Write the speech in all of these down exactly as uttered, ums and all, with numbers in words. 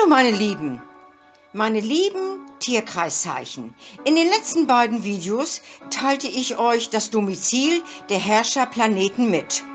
Hallo meine Lieben, meine lieben Tierkreiszeichen. In den letzten beiden Videos teilte ich euch das Domizil der Herrscherplaneten mit.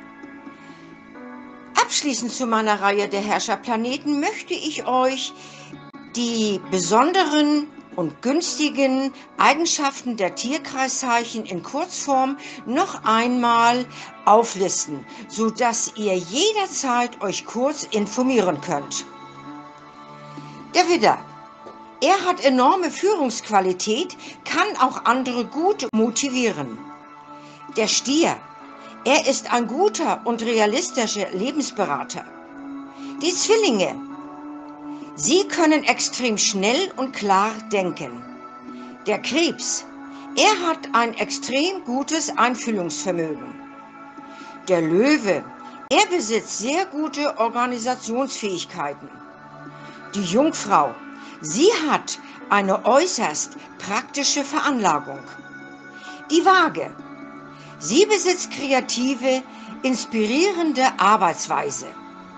Abschließend zu meiner Reihe der Herrscherplaneten möchte ich euch die besonderen und günstigen Eigenschaften der Tierkreiszeichen in Kurzform noch einmal auflisten, sodass ihr jederzeit euch kurz informieren könnt. Der Widder. Er hat enorme Führungsqualität, kann auch andere gut motivieren. Der Stier. Er ist ein guter und realistischer Lebensberater. Die Zwillinge. Sie können extrem schnell und klar denken. Der Krebs. Er hat ein extrem gutes Einfühlungsvermögen. Der Löwe. Er besitzt sehr gute Organisationsfähigkeiten. Die Jungfrau. Sie hat eine äußerst praktische Veranlagung. Die Waage. Sie besitzt kreative, inspirierende Arbeitsweise.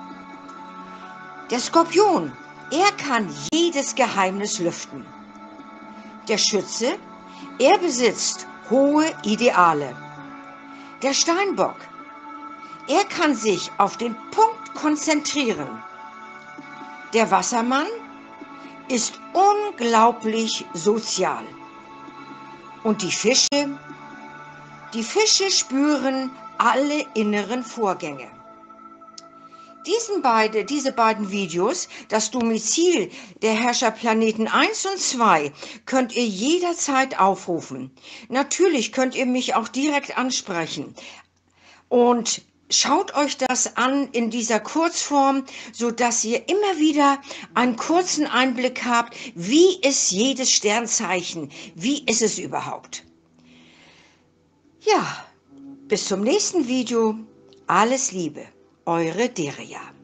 Der Skorpion. Er kann jedes Geheimnis lüften. Der Schütze. Er besitzt hohe Ideale. Der Steinbock. Er kann sich auf den Punkt konzentrieren. Der Wassermann ist unglaublich sozial. Und die Fische? Die Fische spüren alle inneren Vorgänge. Diesen beide, diese beiden Videos, das Domizil der Herrscherplaneten eins und zwei, könnt ihr jederzeit aufrufen. Natürlich könnt ihr mich auch direkt ansprechen. Und schaut euch das an in dieser Kurzform, sodass ihr immer wieder einen kurzen Einblick habt, wie ist jedes Sternzeichen, wie ist es überhaupt. Ja, bis zum nächsten Video. Alles Liebe, eure Deria.